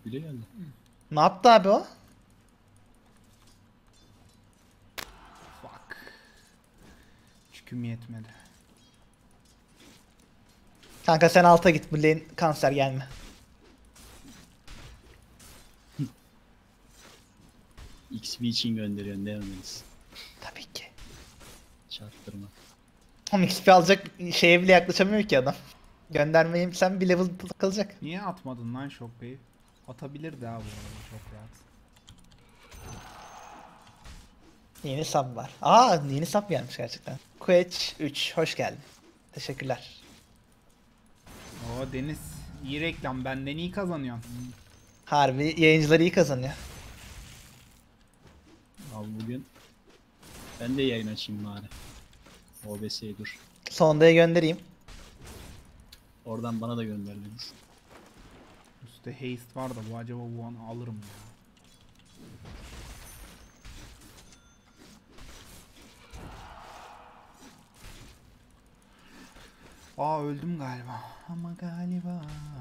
Bile geldi. Ne yaptı abi o? Fuck. Çüküm yetmedi. Kanka sen alta git, bu lane kanser gelme. XP için gönderiyorsun değil mi Melis? Tabii ki. Çaktırma. Oğlum XP alacak şeye bile yaklaşamıyor ki adam. Göndermeyeyim sen bir level kalacak. Niye atmadın lan Shockwave? Atabilirdi ha bu arada çok rahat. Yeni sub var. Aa, yeni sub gelmiş gerçekten. Quetch 3 hoş geldin. Teşekkürler. Oo Deniz, iyi reklam, benden iyi kazanıyorsun. Harbi yayıncılar iyi kazanıyor. Abi bugün ben de yayın açayım bari. OBS'ye dur. Sonda'ya göndereyim. Oradan bana da gönder Melis. Üstte haste var da bu acaba bu an alırım ya. Aa öldüm galiba. Ama galiba.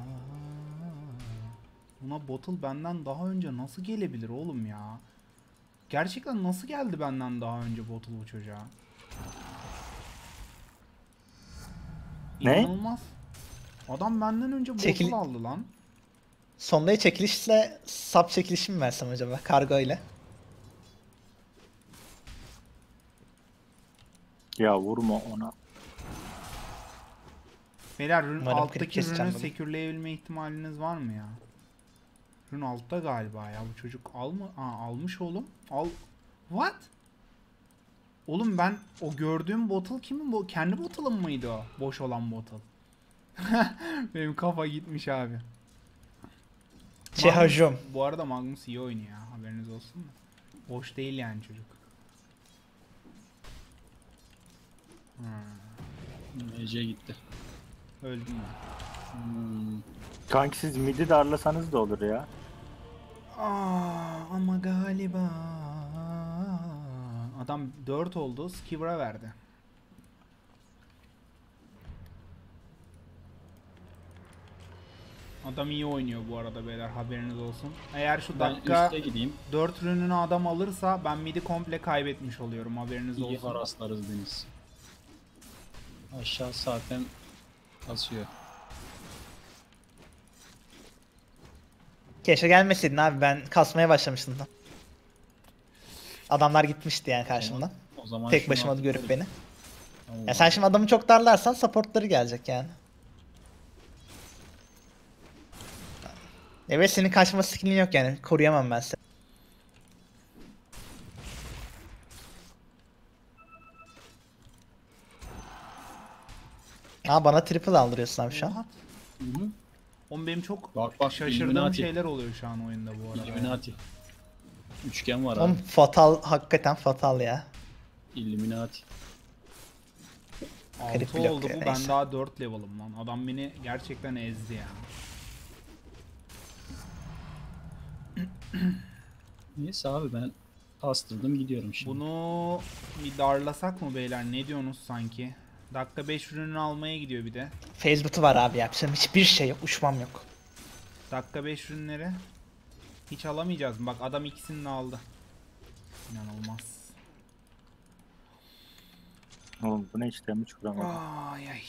Buna bottle benden daha önce nasıl gelebilir oğlum ya? Gerçekten nasıl geldi benden daha önce bottle bu çocuğa? Ne? İnanılmaz. Adam benden önce bottle aldı lan. Sonda'ya çekilişle sub çekilişi mi versem acaba kargo ile? Ya vurma ona. Beyler rün Umarım alttaki klip keseceğim rünü bunu. sekürleyebilme ihtimaliniz var mı ya? Rün altta galiba ya bu çocuk almış oğlum. What? Oğlum ben o gördüğüm bottle kimin bu? Kendi bottle'ım mıydı o? Boş olan bottle. Benim kafa gitmiş abi. Cehajum. Bu arada Magnus iyi oynuyor ya, haberiniz olsun da. Boş değil yani çocuk. Ece gitti. Öldüm ben. Kanki siz midi darlasanız da olur ya. Ama galiba adam 4 oldu, Skiver'a verdi. Adam iyi oynuyor bu arada beyler, haberiniz olsun. Eğer şu Ben dakika üste gideyim. 4 rününü adam alırsa ben midi komple kaybetmiş oluyorum, haberiniz İyi olsun. haraslarız Deniz. Aşağı zaten kasıyor. Keşke gelmeseydin abi, ben kasmaya başlamıştım da. Adamlar gitmişti yani karşımdan. O zaman Tek şunu başıma atıp görüp beni. Allah. Ya sen şimdi adamı çok darlarsan supportları gelecek yani. Evet, senin kaçma skillin yok yani. Koruyamam ben seni. Aa, bana triple aldırıyorsun abi şu an. What? Hı hı. Oğlum benim çok Bak, şaşırdığım Illuminati. şeyler oluyor şu an oyunda bu arada. Illuminati. Üçgen var Oğlum abi. fatal, hakikaten fatal ya. Illuminati. 6 blok oldu ya, bu, ben neyse. daha 4 level'ım lan. Adam beni gerçekten ezdi ya. Neyse abi ben bastırdım gidiyorum şimdi. Bunu bir darlasak mı beyler, ne diyorsunuz sanki? Dakika 5 ürünü almaya gidiyor bir de. Facebook'u var abi, yapacağım hiçbir şey yok, uçmam yok. Dakika 5 ürünleri hiç alamayacağız mı? Bak adam ikisini de aldı. İnanılmaz. Oğlum bu ne işlemi hiç kuramadım. Ay ay.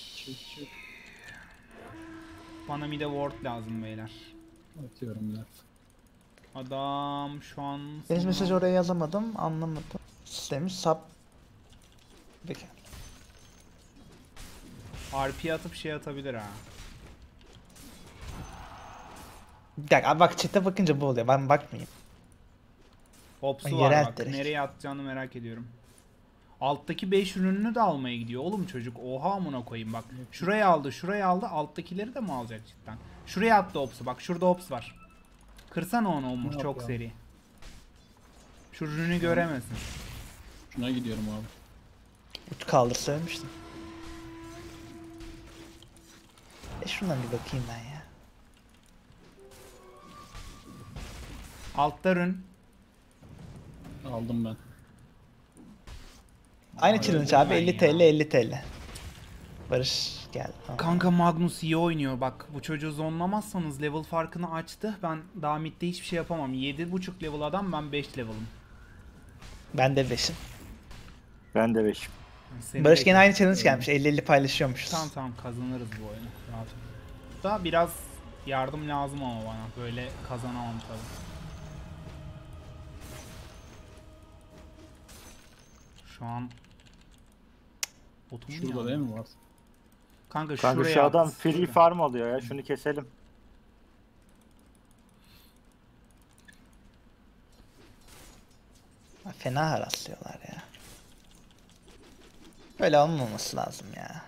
Bana bir de ward lazım beyler. Atıyorum ya. Adam şu an Deniz sana- mesajı oraya yazamadım, anlamadım. Sistemi sub. Peki. RP atıp şey atabilir ha. Bir dakika abi, bak chat'e bakınca bu oluyor, ben bakmayayım. Ops'u Ay, var yerel bak. direkt. Nereye atacağını merak ediyorum. Alttaki 5 ürününü de almaya gidiyor oğlum çocuk. Oha amına koyayım bak. Şuraya aldı, şuraya aldı. Alttakileri de mi alacak cidden? Şuraya attı Ops'u. Bak şurada Ops var. Kırsana onu Umur, Ne çok yapıyor? seri. Şu ürünü göremesin. Şuna gidiyorum abi. Ut kaldır söylemiştim. Şundan bir bakayım ben ya. Altta ürün. Aldım ben. Aynı challenge abi, 50 ya. TL 50 TL. Barış geldin. Tamam. Kanka Magnus iyi oynuyor. Bak bu çocuğu zonlamazsanız level farkını açtı. Ben daha midde hiçbir şey yapamam. 7.5 level adam, ben 5 level'ım. Ben de 5'im. Ben de 5'im. Yani seni Barış de- gene aynı challenge gelmiş. 50-50 paylaşıyormuşuz. Tamam tamam, kazanırız bu oyunu. Rahat ol. Da biraz yardım lazım ama bana. Böyle kazanamam tabii. Şu an botumun Şurada yandı. değil mi var? Kanka, Kanka şuraya şu adam at. free farm alıyor ya. Şunu keselim. Fena haraslıyorlar ya. Böyle olmaması lazım ya.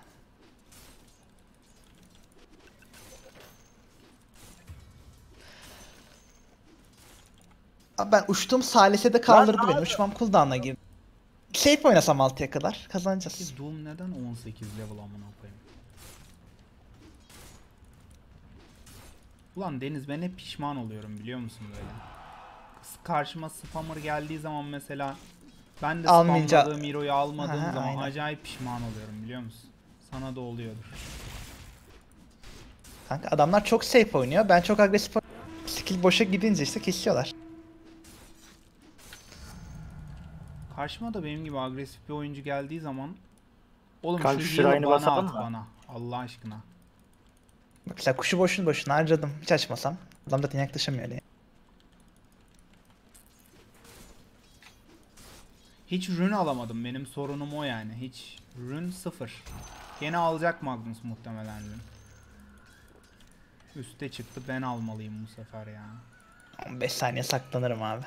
Abi ben uçtuğum salise kaldırdı beni. Uçmam cooldown'a girdi. Safe oynasam 6'ya kadar kazanacağız. Doom neden 18 level amına koyayım? Ulan Deniz, ben hep pişman oluyorum biliyor musun böyle? Karşıma spammer geldiği zaman mesela, ben de Almayınca- spamladığım hero'yu almadığım Aha, zaman aynen. acayip pişman oluyorum biliyor musun? Sana da oluyordur. Kanka adamlar çok safe oynuyor. Ben çok agresif oynuyorum. Skill boşa gidince işte kesiyorlar. Karşıma da benim gibi agresif bir oyuncu geldiği zaman, oğlum Kanka şu Shrine'ı heal'ı bana basalım at mı? bana. Allah aşkına. Bak mesela kuşu boşuna harcadım. Hiç açmasam. Adam zaten yaklaşamıyor öyle. Hiç rune alamadım, benim sorunum o yani. Hiç rune 0. Gene alacak Magnus muhtemelen rune. Üste çıktı, ben almalıyım bu sefer ya. 15 saniye saklanırım abi.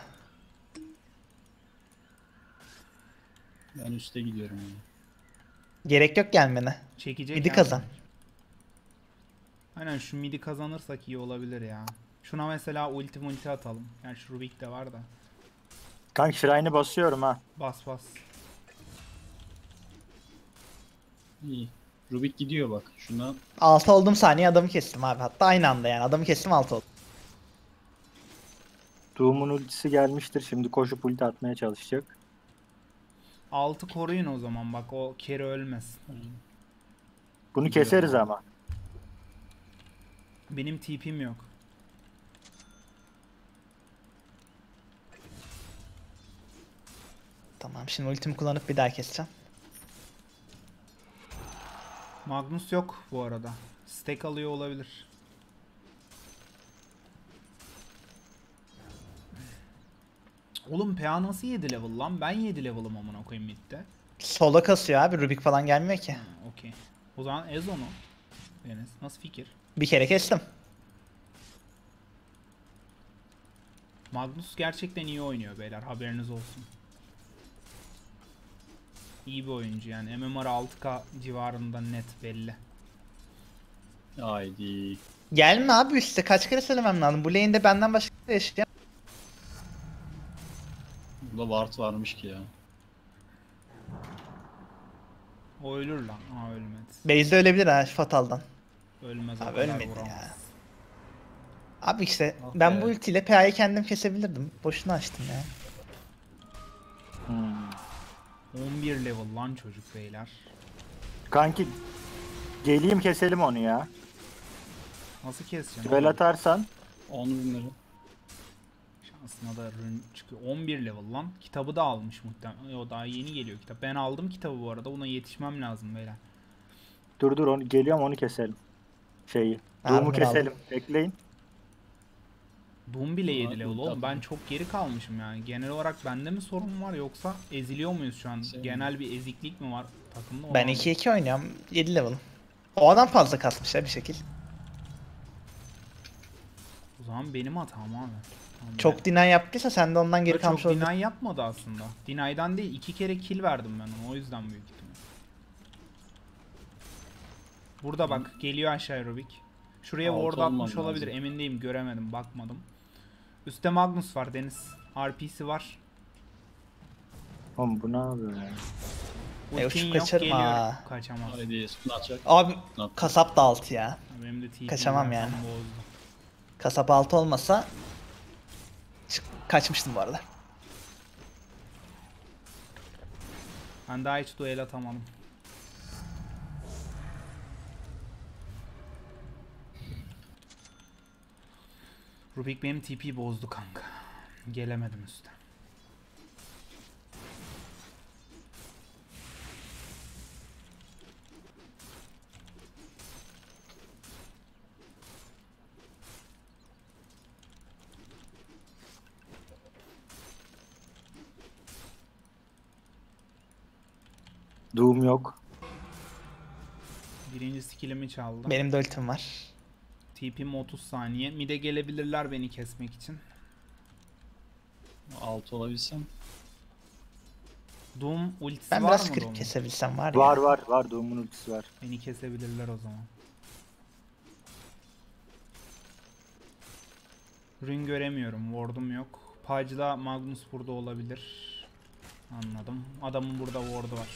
Ben üste gidiyorum yani. Gerek yok gelmene. Çekecek Midi yani. kazan. Aynen, şu midi kazanırsak iyi olabilir ya. Şuna mesela ulti atalım. Yani şu Rubik de var da. Kanka Shrine'ı basıyorum ha. Bas bas. İyi. Rubik gidiyor bak. Şuna 6 olduğum saniye adamı kestim abi. Hatta aynı anda yani. Adamı kestim 6 oldu. Doom'un ultisi gelmiştir. Şimdi koşup ulti atmaya çalışacak. 6 koruyun o zaman, bak o Keri ölmesin. Bunu keseriz ama. Benim TP'm yok. Tamam şimdi ultimi kullanıp bir daha keseceğim. Magnus yok bu arada. Stack alıyor olabilir. Oğlum PA nasıl 7 level lan? Ben 7 level'ım amına koyayım midde. Sola kasıyor abi. Rubik falan gelmiyor ki. Ha, okey. O zaman ez onu. Deniz, nasıl fikir? Bir kere kestim. Magnus gerçekten iyi oynuyor beyler, haberiniz olsun. İyi bir oyuncu yani, MMR 6K civarında net belli. haydi. Gelme abi üstte. Kaç kere söylemem lazım. Bu lane'de benden başka kimse yaşayan. Burada ward varmış ki ya. O ölür lan. Aa, ölmedi. Base'de ölebilir ha Fatal'dan. Ölmez, o Abi kadar ölmedi vuramaz. ya. Abi işte Ah ben be. bu ultiyle PA'yı kendim kesebilirdim. Boşuna açtım ya. Hmm. 11 level lan çocuk beyler. Kanki geleyim keselim onu ya. Nasıl keseceğim? Duel oğlum? atarsan 10 binleri. Şansına da rune çıkıyor. 11 level lan. Kitabı da almış muhtemelen. O daha yeni geliyor kitap. Ben aldım kitabı bu arada. Buna yetişmem lazım beyler. dur onu geliyorum onu keselim. Şeyi. Armor Doom'u keselim. aldım. Bekleyin. Doom bile 7 Var, level ulti oğlum. Ben atmış. çok geri kalmışım yani. Genel olarak bende mi sorun var, yoksa eziliyor muyuz şu an? Sen- Genel bir eziklik mi var takımda? onu Ben anlamadım. 2-2 oynuyorum. 7 level. O adam fazla kasmış ya bir şekil. O zaman benim hatam abi. Tamam, Çok deny yaptıysa sen de ondan geri kalmış çok olabilir. deny yapmadı aslında. Deny'den değil, 2 kere kill verdim ben ona. O yüzden büyük ihtimal. Burada bak geliyor aşağıya Rubik. Şuraya Altı ward olmam atmış olabilir. lazım. Emin değilim, göremedim, bakmadım. Üste Magnus var Deniz. RP'si var. Oğlum bu ne yapıyor ya? Ultin uçup yok, kaçarım geliyor. ha. Kaçamaz. Haydi stun atacak. Abi At. kasap da 6 ya. Benim de TP Kaçamam zaten yani. bozdu. Kasap 6 olmasa kaçmıştım bu arada. Ben daha hiç duel atamadım. Rubik benim TP bozdu kanka. Gelemedim üste. Doom yok. Birinci skillimi çaldı. Benim de ultim var. TP'm 30 saniye. Mid'e gelebilirler beni kesmek için. 6 olabilsem. Doom ultisi Ben var biraz mı kırık Doom'un? kesebilsem var Var ya. var Doom'un ultisi var. Beni kesebilirler o zaman. Rün göremiyorum. Ward'um yok. Paj'la Magnus burada olabilir. Anladım. Adamın burada ward'u var.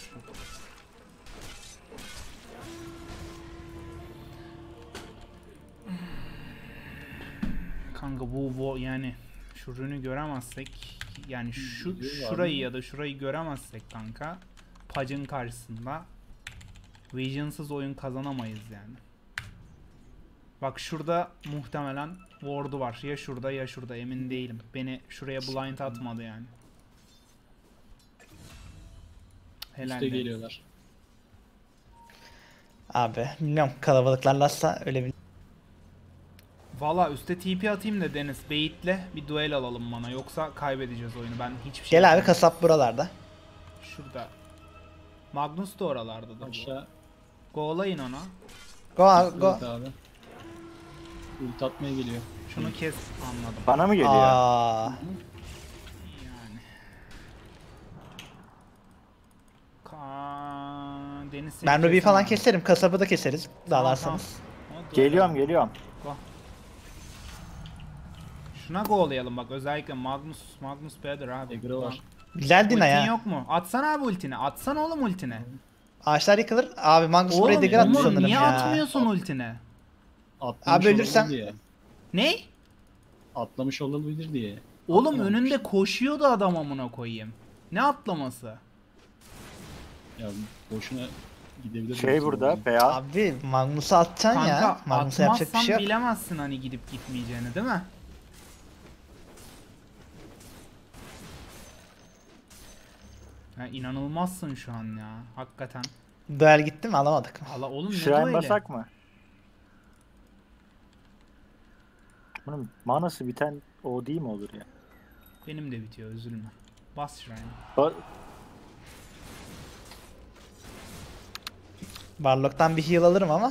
Kanka bu yani şu rünü göremezsek yani şurayı ya da şurayı göremezsek kanka Paj'ın karşısında Vision'sız oyun kazanamayız yani. Bak şurada muhtemelen ward'u var. Ya şurada ya şurada emin değilim. Beni şuraya blind atmadı yani. Helal. Üste be. geliyorlar. Abi bilmiyorum, kalabalıklarlarsa öyle bir... Valla üste TP atayım da Deniz Beyit'le bir duel alalım bana. Yoksa kaybedeceğiz oyunu. Ben hiçbir şey Gel abi, yapamam. kasap buralarda. Şurada. Magnus da oralarda da. Aşağı. Go'layın ona. Go abi, go. Evet abi. Ult atmaya geliyor. Şunu kes, anladım. Bana mı geliyor? Aa, Yani. Deniz seni ben Ruby'yi falan kesemem. keserim. Kasabı da keseriz. Dağlarsanız. Tamam. O duel Geliyorum alalım. geliyorum. Go. Şuna go'layalım bak, özellikle Magnus better abi. Egro var. Güzel Dina Ultin ya. yok mu? Atsana abi ultini. Atsana oğlum ultini. Ağaçlar yıkılır. Abi Magnus buraya Oğlum dagger attı Umur sanırım niye ya. atmıyorsun ultini? Atlamış Abi ölürsem- olabilir diye. Ne? Atlamış olabilir diye. Oğlum Atlamamış. önünde koşuyordu adam, amına koyayım. Ne atlaması? Ya boşuna gidebilir. Şey belki burada yani. PA. Abi Magnus'u atacaksın Kanka ya. Magnus'a yapacak bir atmazsan şey yok. bilemezsin hani gidip gitmeyeceğini, değil mi? Ya inanılmazsın şu an ya. Hakikaten. Duel gitti mi, alamadık mı? Allah oğlum, ne Shrine böyle? basak mı? Bunun manası biten o değil mi olur ya? Benim de bitiyor, üzülme. Bas şuraya. Ba- Warlock'tan bir heal alırım ama.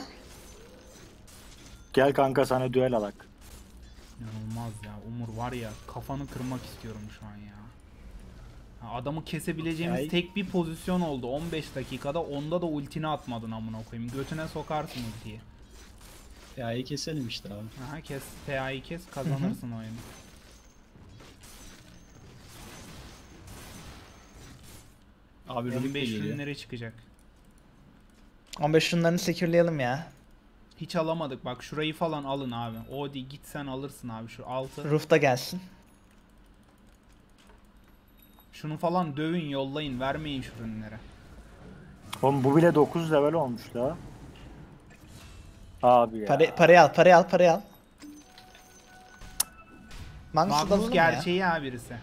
Gel kanka sana düel alak. İnanılmaz ya. Umur var ya, kafanı kırmak istiyorum şu an ya. Ha, adamı kesebileceğimiz Ay. tek bir pozisyon oldu 15 dakikada, onda da ultini atmadın amına koyayım. Götüne sokarsın ultiyi. PA'yı keselim işte abi. Aha, kes PA'yı kes, kazanırsın oyunu. Abi Rubik de 15 geliyor. ürünlere çıkacak. 15 şunlarını secure'layalım ya. Hiç alamadık, bak şurayı falan alın abi. O değil, git sen alırsın abi şu altı. Roof da gelsin. Şunu falan dövün, yollayın, vermeyin şu ürünlere. Oğlum bu bile 9 level olmuş la. Abi ya. Parayı al, parayı al, parayı al. Magnus'u da Magnus alalım ya. gerçeği ha birisi.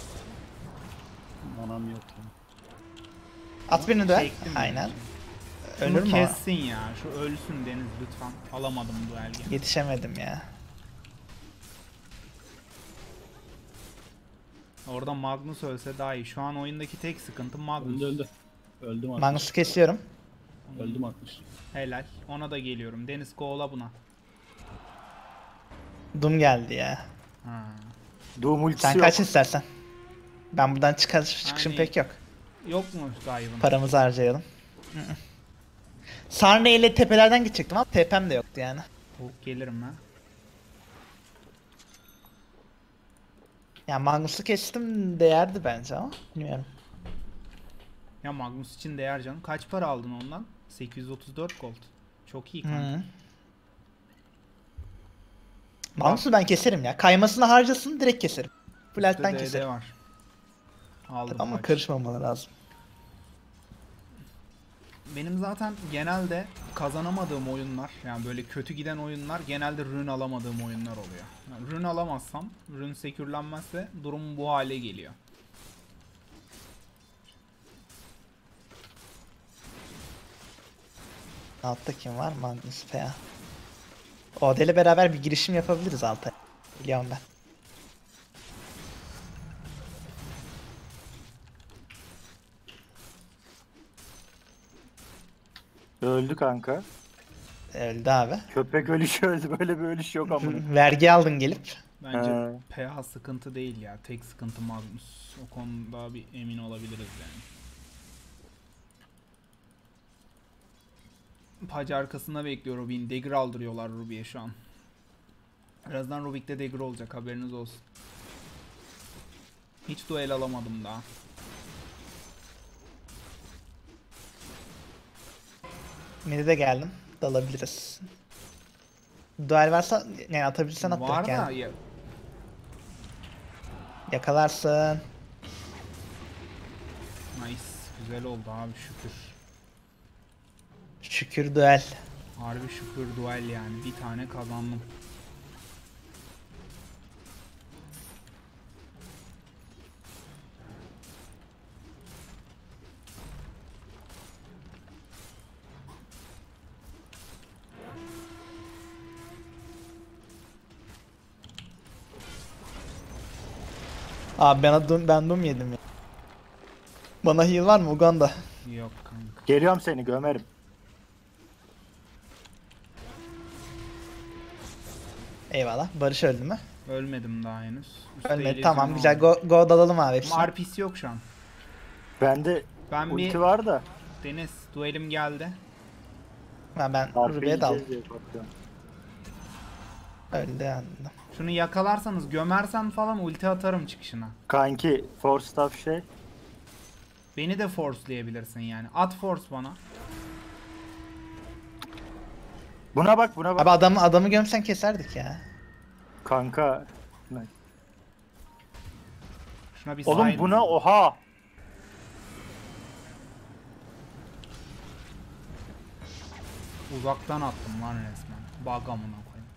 Manam yok ya. At birini duel. Çektim Aynen. yani. Şunu Ölür mü o? kessin ya. Şu ölsün Deniz lütfen. Alamadım bu elge. Yetişemedim ya. Orada Magnus ölse daha iyi. Şu an oyundaki tek sıkıntı Magnus. Öldü öldü. Öldü Magnus. Magnus'u kesiyorum. Öldü Magnus. Helal. Ona da geliyorum. Deniz kovala buna. Doom geldi ya. Ha. Doom ultisi Sen yok. kaç istersen. Ben buradan çıkışım Yani- pek yok. Yok mu Dive'ın? Paramızı harcayalım. Hı hı. Sarne ile tepelerden gidecektim ama TP'm de yoktu yani. Gelirim ben. Ya Magnus'u kestim, değerdi bence ama bilmiyorum. Ya Magnus için değer canım. Kaç para aldın ondan? 834 gold. Çok iyi kanka. Hı. Magnus'u ben keserim ya. Kaymasını harcasın, direkt keserim. Full Üstte alttan DD keserim. var. Aldım Ama kaç. karışmamalı lazım. benim zaten genelde kazanamadığım oyunlar, yani böyle kötü giden oyunlar genelde rune alamadığım oyunlar oluyor. Yani rune alamazsam, rune sekürlenmezse durum bu hale geliyor. Altta kim var? Magnus P.A. Ode ile beraber bir girişim yapabiliriz alta. Biliyorum ben. Öldü kanka. Öldü abi. Köpek ölüşü öldü. Böyle bir ölüş yok amına. Vergi aldın gelip. Bence He. PH sıkıntı değil ya. Tek sıkıntı Magnus. O konuda bir emin olabiliriz yani. Pac arkasında bekliyor Rubik'in. Dagger aldırıyorlar Rubik'e şu an. Birazdan Rubik'te Dagger olacak, haberiniz olsun. Hiç duel alamadım daha. Mid'e de geldim. Dalabiliriz. Duel varsa yani atabilirsen at Var direkt da yani. ya, Yakalarsın. nice. Güzel oldu abi, şükür. Şükür duel. Harbi şükür duel yani. Bir tane kazandım. Abi ben dum yedim ya. Bana heal var mı Uganda? Yok kanka. Geliyorum seni gömerim. Eyvallah. Barış öldü mü? Ölmedim daha henüz. Üstte Ölmedi. illüzyon Tamam güzel. aldım. Go dalalım abi hepsine. Ama RP'si yok şu an. Bende Ben bir ulti var da. Deniz duelim geldi. Ben Harbi Ruby'ye daldım. yiyeceğiz diye korkuyorum. Öldü yani. Şunu yakalarsanız, gömersen falan ulti atarım çıkışına. Kanki force staff şey. Beni de forcelayabilirsin yani. At force bana. Buna bak buna bak. Abi adamı gömsen keserdik ya. Kanka. Şuna bir Oğlum side- buna oha. Uzaktan attım lan resmen. Bug amına koyayım.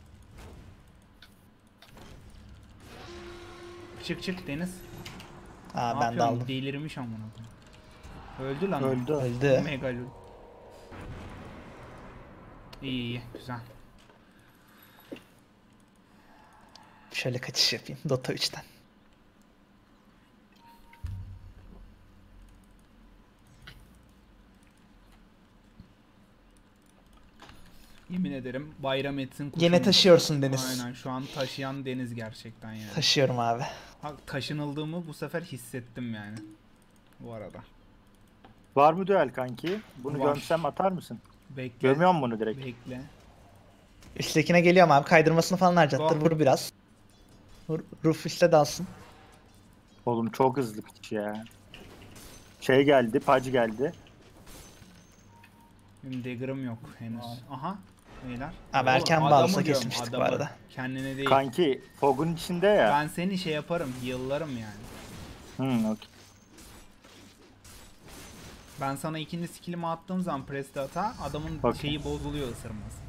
Çık Deniz. Aa Ne ben yapıyorsun? daldım. Delirmiş amına koyayım. Öldü lan. Öldü. Öldü. Megalol. İyi güzel. Şöyle kaçış yapayım Dota 3'ten. Yemin ederim bayram etsin kuşum. Yine taşıyorsun Deniz. Aynen, şu an taşıyan Deniz gerçekten yani. Taşıyorum abi. Bak, taşınıldığımı bu sefer hissettim yani. Bu arada. Var mı duel kanki? Bunu Var. gömsem atar mısın? Bekle. Gömüyor musun bunu direkt? Bekle. Üsttekine geliyorum abi. Kaydırmasını falan harcattır. Go. Vur biraz. Rufus'te dalsın. Oğlum çok hızlı piç ya. Şey geldi, Pac geldi. Benim dagger'ım yok henüz. Aha. Beyler. Abi erken Oğlum, bağlasa adamı diyorum, kesmiştik bu adamı. arada. Kendine değil. Kanki Fog'un içinde ya. Ben seni şey yaparım, yıllarım yani. Okey. Ben sana ikinci skill'imi attığım zaman preste hata, adamın Okey. şeyi bozuluyor ısırması.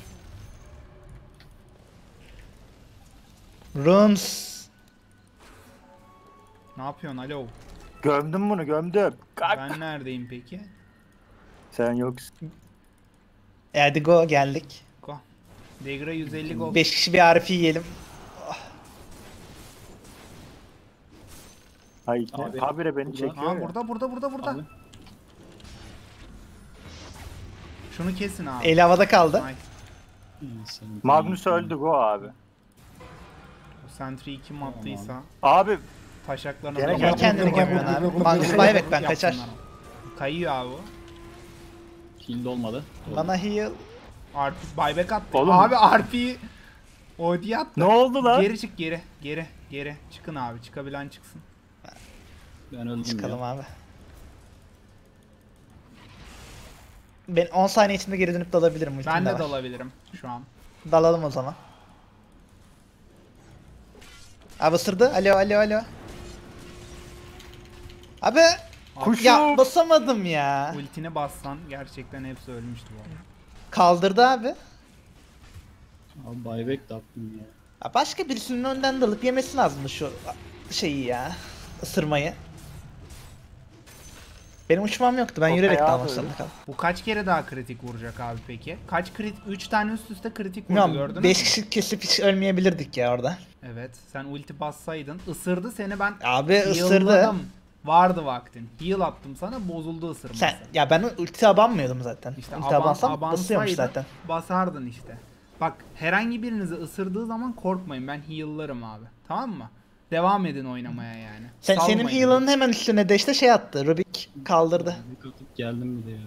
Runes. Ne yapıyorsun alo? Gömdüm bunu, gömdüm. Kalk. Ben neredeyim peki? Sen yoksun. Hadi go geldik. Go. Dagger'a 150 gol. 5 kişi bir RP yiyelim. Hayır. Abi, Habire beni burada- çekiyor Aa ya. burada. Abi. Şunu kesin abi. Eli havada kaldı. Nice. Magnus öldü go abi. O sentry'yi kim attıysa Abi taşaklarına Gene Niye kendini gömüyorsun abi? Magnus buyback ben kaçar. Kayıyor abi o. Kill olmadı. Doğru. Bana heal. RP buyback attı. Oğlum. Abi RP OD attı. ne oldu lan? Geri çık geri. Çıkın abi, çıkabilen çıksın. Ben öldüm Çıkalım ya. abi. Ben 10 saniye içinde geri dönüp dalabilirim. Ultim Ben de var. dalabilirim şu an. Dalalım o zaman. Abi ısırdı. Alo. Abi. Kuş Ya yok. basamadım ya. Ultini bassan gerçekten hepsi ölmüştü bu arada. Kaldırdı abi. Abi buyback de attım ya. Ya başka birisinin önden dalıp yemesi lazımdı şu şeyi ya. Isırmayı. Benim uçmam yoktu. Ben O yürüyerek bayağı dalmak böyle. zorunda kaldım. Bu kaç kere daha kritik vuracak abi peki? Kaç kritik? 3 tane üst üste kritik vurdu, Bilmiyorum, gördünüz 5 mü? kişi kesip hiç ölmeyebilirdik ya orada. Evet, sen ulti bassaydın ısırdı seni, ben Abi ısırdı. heal'ladım. Vardı vaktin. Heal attım sana, bozuldu ısırması. Ya ben ulti abanmıyordum zaten. İşte ulti abansam abansaydın basıyormuş zaten. basardın işte. Bak, herhangi birinizi ısırdığı zaman korkmayın, ben heal'larım abi. Tamam mı? Devam edin oynamaya yani. Senin Salmayın. heal'ın hemen üstüne de işte şey attı. Rubik kaldırdı. Bir atıp geldim bir de ya.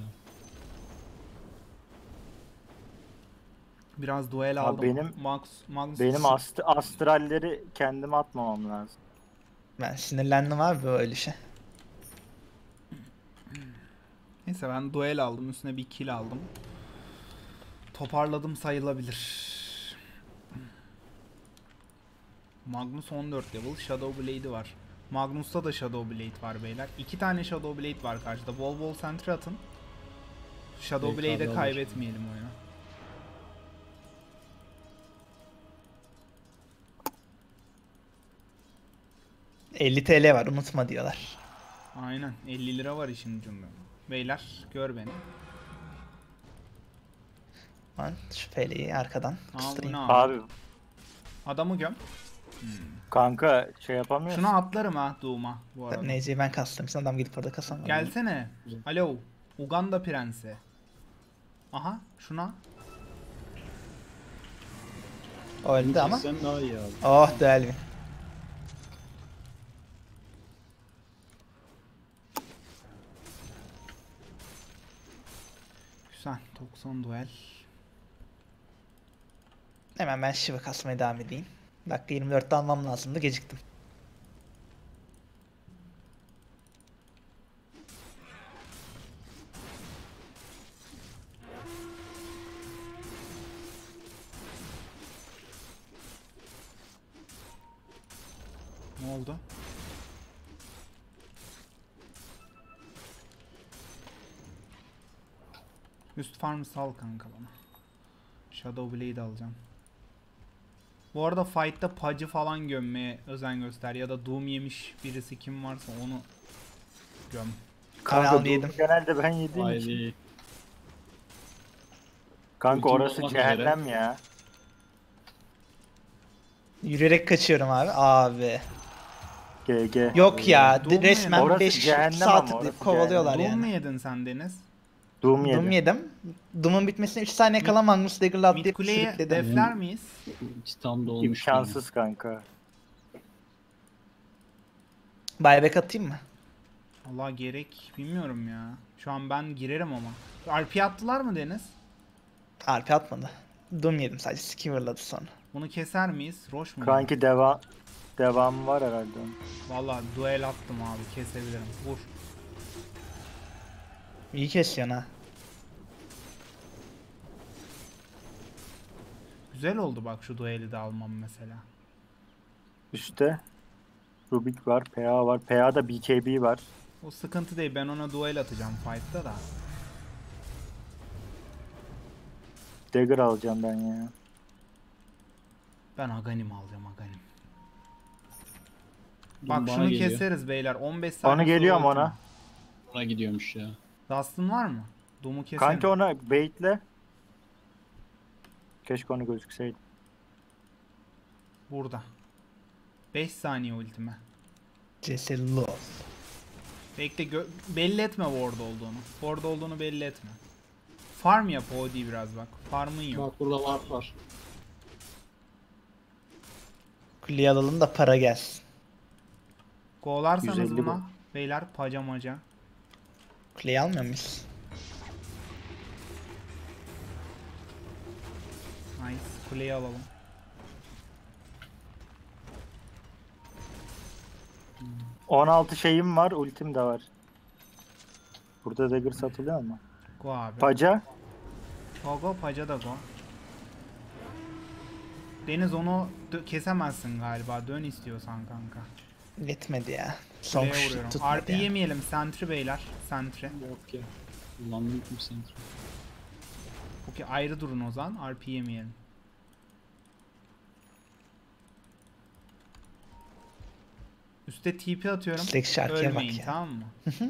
Biraz duel Abi aldım. Magnus Benim astralleri kendime atmamam lazım. Ben sinirlendim abi böyle şey. Neyse, ben duel aldım, üstüne bir kill aldım. Toparladım sayılabilir. Magnus 14 level, Shadow Blade'i var. Magnus'ta da Shadow Blade var beyler. 2 tane Shadow Blade var karşıda. Bol bol sentry atın. Shadow BKB Blade'e alır. kaybetmeyelim oyunu. $50 TL var unutma diyorlar. Aynen, 50 lira var işin ucunda. Beyler gör beni. Ben şu PL'yi arkadan Aa, bu kıstırayım. ne abi? Abi Adamı göm. kanka şey yapamıyorsun. Şuna atlarım ha Doom'a bu arada. Neyse ben kastım. Sen adam gidip orada kasamam. Gelsene. Alo. Uganda prensi. Aha şuna. Öldü ama. Sen daha iyi abi. Oh duel win. Güzel. 90 duel. Hemen ben Shiva kasmaya devam edeyim. Dakika 24'te almam lazımdı, geciktim. Ne oldu? Üst farmı sal kanka bana. Shadow Blade alacağım. Bu arada fight'ta Pudge'ı falan gömmeye özen göster. Ya da Doom yemiş birisi kim varsa onu göm. Kanka Kanal yedim. genelde ben yediğim için. Haydi. Kanka Ultim orası olmak cehennem ya. Yürüyerek kaçıyorum abi. Abi. GG. Yok ya Doom resmen Orası 5 cehennem saat ama, orası kovalıyorlar Doom mu yani. yedin sen Deniz? Doom Doom yedim. yedim. Doom'un bitmesine 3 saniye kala Magnus Dagger'la Mid atlayıp kuleye sürükledim. defler miyiz? Hiç tam da olmuş. İmkansız kanka. Buyback atayım mı? Allah gerek bilmiyorum ya. Şu an ben girerim ama. RP attılar mı Deniz? RP atmadı. Doom yedim sadece. Skewer'ladı sonra. Bunu keser miyiz? Roş mu? Kanki devamı var herhalde onun. Valla duel attım abi, kesebilirim. Vur. İyi kesiyorsun ha. Güzel oldu bak şu dueli de almam mesela. Üstte Rubik var, PA var. PA'da BKB var. O sıkıntı değil, ben ona duel atacağım fight'ta da. Dagger alacağım ben ya. Ben Aghanim alacağım, Aghanim. Doom Bak bana şunu geliyor. keseriz beyler, 15 saniye Onu sonra geliyorum ultim. ona. Ona gidiyormuş ya. Dust'ın var mı? Doom'u keselim. Kanki ona baitle. Keşke onu gözükseydi. Burada. 5 saniye ultime. Cesel Love. Bekle, belli etme ward olduğunu. Ward olduğunu belli etme. Farm yap OD biraz bak. Farmın yok. Bak burada var. Kuleyi alalım da para gelsin. Go'larsanız 150 buna. bu. Beyler pacamaca. Kuleyi almıyor muyuz? Nice. Kuleyi alalım. Hmm. 16 şeyim var, ultim de var. Burada Dagger satılıyor mu? Go abi. Paca. Go paca da go. Deniz onu kesemezsin galiba. Dön istiyorsan kanka. Yetmedi ya. Son Kuleye kuş vuruyorum. tutmadı RP ya. yemeyelim. Sentry beyler. Sentry. Yok ya. Kullandım tüm sentry. Okey, ayrı durun o zaman. RP yemeyelim. Üste TP atıyorum. Üstteki şarkıya bak Ölmeyin, ya. tamam mı?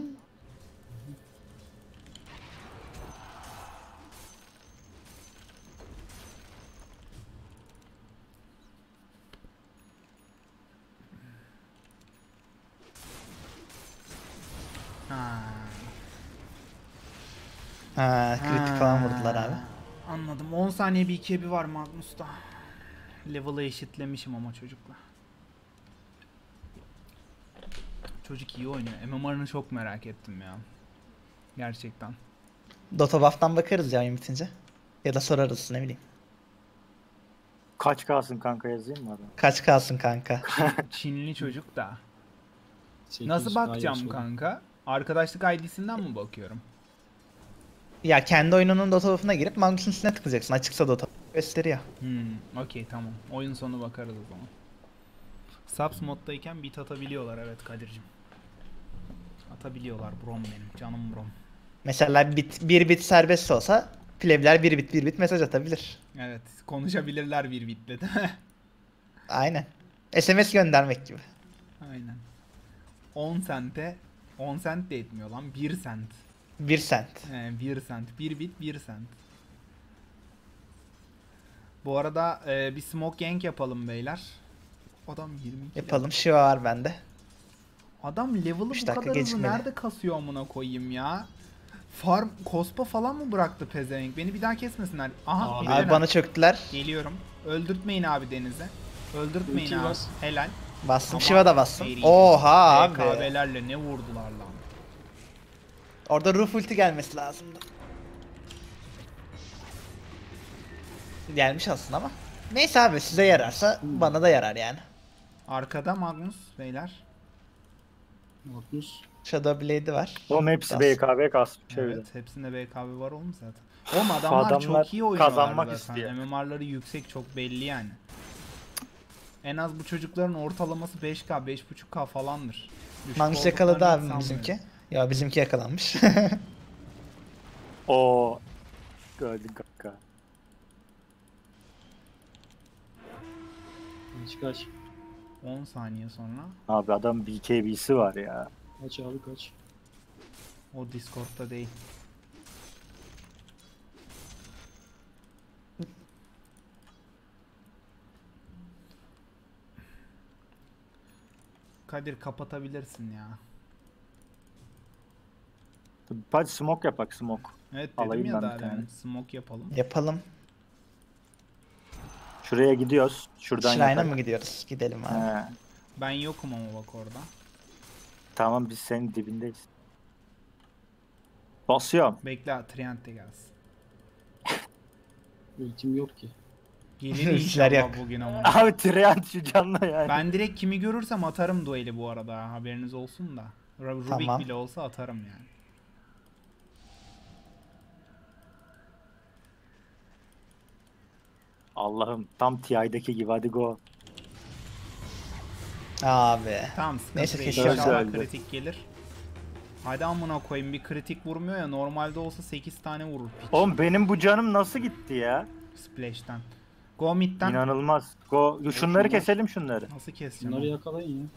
Ha. Ha, kritik falan vurdular abi. Anladım. 10 saniye bir 2'ye bir var Magnus'ta. Level'ı eşitlemişim ama çocukla. Çocuk iyi oynuyor. MMR'ını çok merak ettim ya. Gerçekten. Dota buff'tan bakarız ya oyun bitince. Ya da sorarız ne bileyim. Kaç kalsın kanka yazayım mı adam? Kaç kalsın kanka? Çinli çocuk da. 800 Nasıl bakacağım sonra. kanka? Arkadaşlık ID'sinden mi bakıyorum? Ya kendi oyununun Dota buff'una girip Magnus'un üstüne tıklayacaksın. Açıksa Dota gösteriyor. Okey, tamam. Oyun sonu bakarız o zaman. Subs moddayken bit atabiliyorlar, evet Kadir'cim. Atabiliyorlar brom benim, canım brom. Mesela bir bit serbest olsa plebler bir bit mesaj atabilir. Evet, konuşabilirler bir bitle değil mi? Aynen. SMS göndermek gibi. Aynen. 10 sente, 10 sent de etmiyor lan, 1 sent. 1 sent. 1 sent, 1 bit 1 sent. Bu arada bir smoke gank yapalım beyler. Adam 22. Yapalım. Shiva var bende. Adam level'ı 3 bu dakika kadar hızlı gecikmeli. nerede kasıyor amına koyayım ya? Farm, Kospa falan mı bıraktı pezevenk? Beni bir daha kesmesinler. Aha, Abi, bir Abi bana çöktüler. geliyorum. Öldürtmeyin abi Deniz'i. Öldürtmeyin Ulti abi. bas. Helal. Bastım. Ama Shiva da bastım. seriydi. Oha abi. BKB'lerle ne vurdular lan. Orada Roof ulti gelmesi lazımdı. Gelmiş aslında ama. Neyse abi size yararsa bana da yarar yani. Arkada Magnus beyler. Magnus. Shadow Blade'i var. Oğlum hepsi Bas. BKB kasmış öyle. Evet, hepsinde BKB var oğlum zaten. Oğlum adamlar Adamlar çok iyi oynuyorlar kazanmak zaten. istiyor. MMR'ları yüksek, çok belli yani. En az bu çocukların ortalaması 5K, 5.5K falandır. Düşük Magnus yakaladı olduklarını hiç abi sanmıyorum. bizimki. Ya bizimki yakalanmış. Oo. Gördün kanka. Kaç. 10 saniye sonra Abi adam BKB'si var ya. Kaç abi kaç. o Discord'da değil. Kadir kapatabilirsin ya. Hadi smoke yapak smoke. Evet dedim Alayım ya ben daha bir tane. demin. Smoke yapalım. Yapalım. Şuraya gidiyoruz. Şuradan Şirin'a yapak. mı gidiyoruz? Gidelim abi. He. Ben yokum ama bak orada. Tamam biz senin dibindeyiz. Basıyorum. Bekle Trient de gelsin. Ultim yok ki. Gelir Ultiler inşallah yok. bugün ama. Abi Trent şu canlı yani. Ben direkt kimi görürsem atarım dueli bu arada, haberiniz olsun da. Rubik Tamam. bile olsa atarım yani. Allah'ım tam TI'deki gibi hadi go. Abi. Tamam, sıkıntı Neyse, değil. kesiyorum. İnşallah Öldü. kritik gelir. Hadi amına koyayım, bir kritik vurmuyor ya, normalde olsa 8 tane vurur piç. Oğlum benim bu canım nasıl gitti ya? Splash'ten. Go mid'den. İnanılmaz. Go. Şunları keselim şunları. Nasıl keseceğim? Bunları oğlum? yakalayın ya.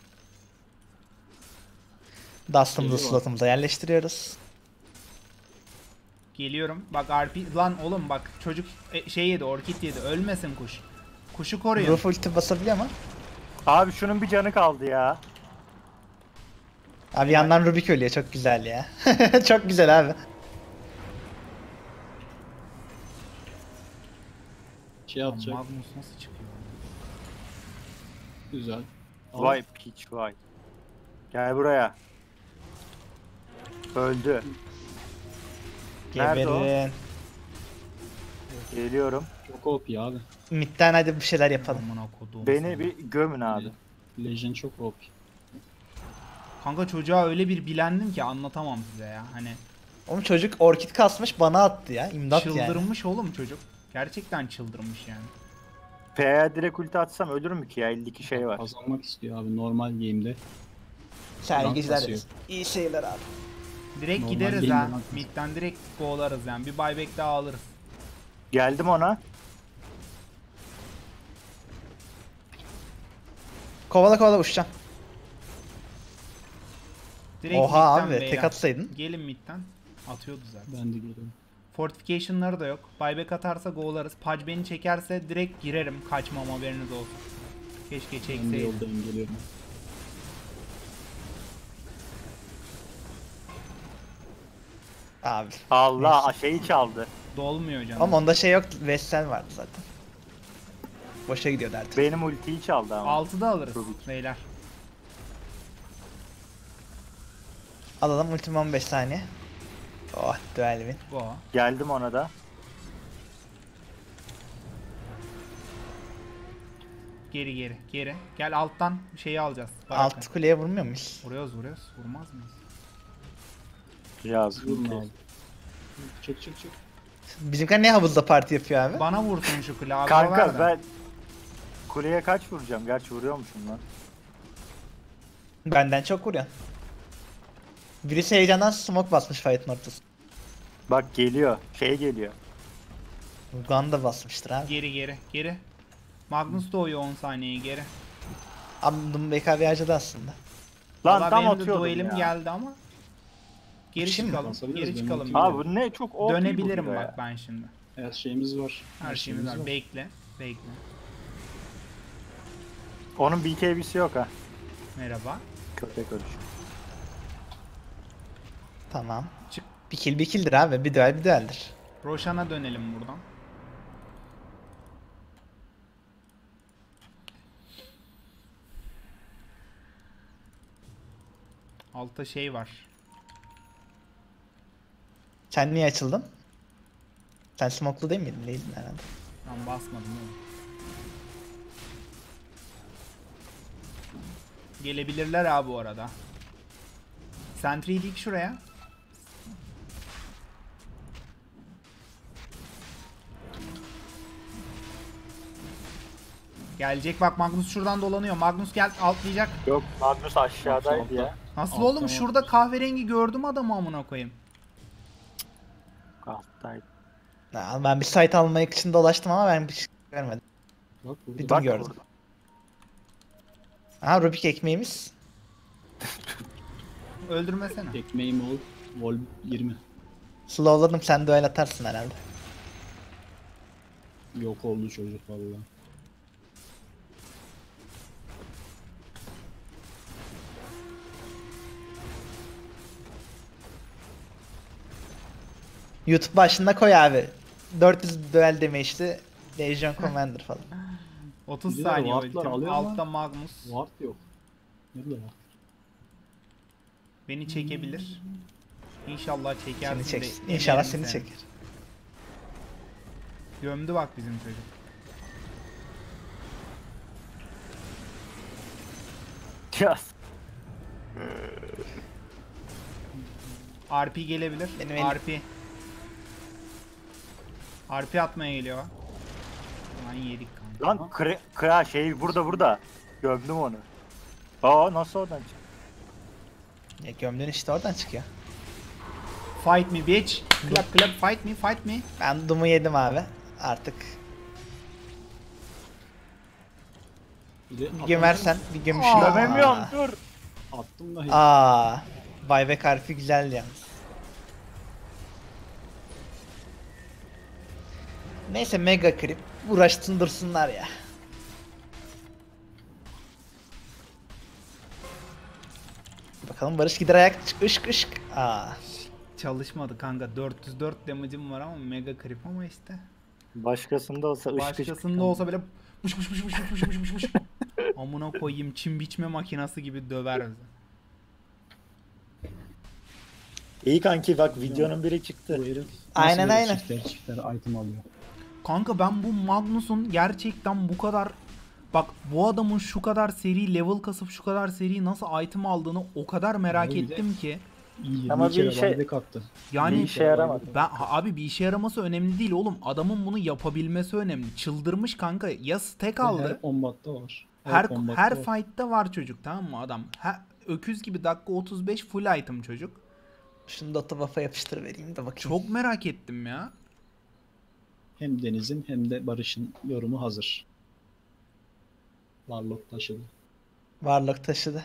Dust'ımızı Geliyor. slotumuza yerleştiriyoruz. Geliyorum. Bak RP lan oğlum, bak çocuk şey yedi, orkid yedi. Ölmesin kuş. Kuşu koruyun. Roof ulti basabiliyor mu? Abi şunun bir canı kaldı ya. Abi yandan Rubik ölüyor. Çok güzel ya. Çok güzel abi. Şey Lan atacak. Magnus nasıl çıkıyor? Güzel. Al. Vay piç vay. Gel buraya. Öldü. Nerede o? Geberin. Geliyorum. Çok OP abi. Mid'den hadi bir şeyler yapalım. Amına koduğum Beni seni. bir gömün abi. Legend çok OP. Kanka çocuğa öyle bir bilendim ki anlatamam size ya. Hani Oğlum çocuk orkid kasmış bana attı ya. İmdat yani. çıldırmış oğlum çocuk. Gerçekten çıldırmış yani. P'ye direkt ulti atsam ölür mü ki ya? 52 şey var. Kazanmak istiyor abi normal game'de. Sergiciler. basıyor. İyi seyirler abi. Direkt Normal gideriz değil ha. mi lan? Mid'den direkt go'larız yani. Bir buyback daha alırız. Geldim ona. Kovala kovala uçacağım. Direkt Oha mid'den abi beyler. tek atsaydın. Gelin mid'den. Atıyordu zaten. Ben de geliyorum. Fortification'ları da yok. Buyback atarsa go'larız. Pudge beni çekerse direkt girerim. Kaçmam, haberiniz olsun. Keşke Ben de çekseydim. yoldayım geliyorum. Abi. Allah şeyi çaldı. Dolmuyor canım. Ama onda şey yok. Vestel vardı zaten. Boşa gidiyor artık. Benim ultiyi çaldı ama. 6'da alırız Tabii. beyler. Alalım ultim 15 saniye. Oh duel win. Go. Geldim ona da. Geri. Gel alttan şeyi alacağız. Baraka. Alt kuleye vurmuyor muyuz? Vuruyoruz. Vurmaz mıyız? Yaz. Vurma abi. Çık. Bizimkiler niye havuzda parti yapıyor abi? Bana vursun şu kule abi. Kanka ben kuleye kaç vuracağım? Gerçi vuruyormuşum lan. Benden çok vuruyor. Birisi heyecandan smoke basmış fight'ın ortasına. Bak geliyor. Şey geliyor. Gun da basmıştır abi. Geri. Magnus doğuyor 10 saniyeye geri. Abi bunu BKB harcadı aslında. Lan Valla tam benim de atıyordum duelim ya. geldi ama. Geri Şimdi çıkalım. basabiliriz, Geri ben çıkalım. bakayım. Abi bu ne çok OP Dönebilirim bu ya. bak ben şimdi. Her şeyimiz var. Her şeyimiz var. Bekle. Onun BKB'si yok ha. Merhaba. Köpek ölüş. Tamam. Çık. Bir kill'dir abi. Bir dueldir. Roshan'a dönelim buradan. Altta şey var. Sen niye açıldın? Sen smoke'lu değil miydin? Değildin herhalde. Ben basmadım oğlum. Gelebilirler abi bu arada. Sentry'yi dik şuraya. Gelecek bak, Magnus şuradan dolanıyor. Magnus gel, altlayacak. Yok Magnus aşağıdaydı Altta. ya. Nasıl Altta oğlum? var. Şurada kahverengi gördüm adamı, amına koyayım. Alttaydı. Ha, ben bir site almak için dolaştım ama ben bir şey görmedim. Bak Bir burada. dur Bak gördüm. burada. Aha Rubik ekmeğimiz. Öldürmesene. Ekmeğim ol. Vol 20. Slowladım, sen duel atarsın herhalde. Yok oldu çocuk vallahi. YouTube başında koy abi. 400 duel damage'li Legion Commander falan. 30 Birileri saniye wardlar ultim. alıyor Altta ama- Magnus. Ward yok. Nerede var? Beni çekebilir. İnşallah çekersin. Seni de çek. İnşallah yenerim seni çeker. Gömdü bak bizim çocuk. Yaz. RP gelebilir. Benim elim- RP. RP atmaya geliyor. Lan yedik kanka. Lan kıra şey burada. Gömdüm onu. Aa nasıl oradan çıktı? Ya gömdün işte, oradan çıkıyor. Fight me bitch. Clap fight me. Ben Doom'u yedim abi. Artık Bir de bir gömersen bir gömüşüm. Gömemiyorum dur. Attım da hiç. Buyback harfi güzel yalnız. Neyse mega creep uğraşsın dursunlar ya. Bakalım Barış gider ayak ışk ışk. Çalışmadı kanka. 404 damage'im var ama mega creep ama işte. Başkasında olsa ışk Başkasında olsa böyle mış. Amına koyayım, çim biçme makinası gibi döver bizi. İyi kanki bak videonun biri çıktı. Bu herif Aynen, böyle aynen. Çifter item alıyor. Kanka ben bu Magnus'un gerçekten bu kadar, bak bu adamın şu kadar seri level kasıp şu kadar seri nasıl item aldığını o kadar merak Abi bir de- ettim ki. 20 Ama kere bir şey- barbek attı. Yani Bir işe yaramadı. abi bir işe yaraması önemli değil oğlum. Adamın bunu yapabilmesi önemli. Çıldırmış kanka. Ya stack Her aldı. kombatta var. Her kombatta var. fight'ta var çocuk, tamam mı adam? Öküz gibi dakika 35 full item çocuk. Şunu da otobuff'a yapıştır vereyim de bakayım. Çok merak ettim ya. Hem Deniz'in hem de Barış'ın yorumu hazır. Warlock taşıdı. Varlık taşıdı.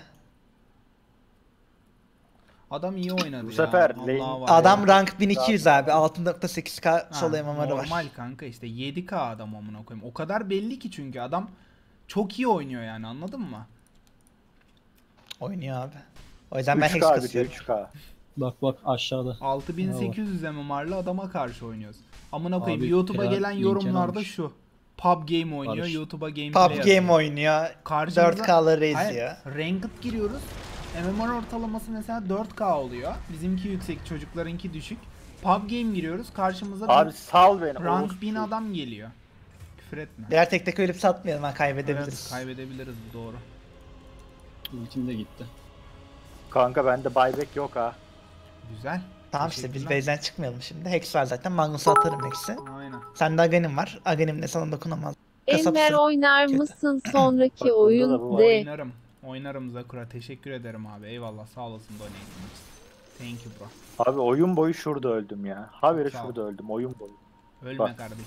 Adam iyi oynadı Bu ya. sefer Allah'a lane- var Adam ya. rank 1200 abi. 6.8k Ha, solo MMR'ı var. normal kanka işte 7K adam amına koyayım. O kadar belli ki çünkü adam çok iyi oynuyor yani, anladın mı? Oynuyor abi. O yüzden ben Hex 3K bir de kasıyorum. 3K. Bak aşağıda. 6800 MMR'lı adama karşı oynuyoruz. Amına koyayım Abi, YouTube'a Kral gelen linken yorumlarda almış. şu. PUB Game oynuyor, Barış. YouTube'a gameplay PUBG atıyor. game oynuyor. Karşımıza- 4K'ları Hayır, eziyor. Ranked giriyoruz. MMR ortalaması mesela 4K oluyor. Bizimki yüksek, çocuklarınki düşük. PUB Game giriyoruz. Karşımıza Abi bir sal beni. rank orospu. 1000 adam geliyor. Küfür etme. Diğer tek tek ölüp satmayalım ha, Evet, kaybedebiliriz. kaybedebiliriz, bu doğru. Ultim de gitti. Kanka bende buyback yok ha. Güzel. Tamam işte biz Teşekkürler. base'den çıkmayalım şimdi. Hex var zaten. Magnus'a atarım Hex'i. Aynen. Sende Aghanim var. Aghanim de sana dokunamaz. Kasap Enver sırf- oynar kötü. mısın sonraki Bak, bunda da bu oyun var. de. Oynarım. Oynarım Zakura. Teşekkür ederim abi. Eyvallah. Sağ olasın donate'in için. Thank you bro. Abi oyun boyu şurada öldüm ya. Haberi Sağ ol. şurada öldüm oyun boyu. Ölme Bak. kardeşim.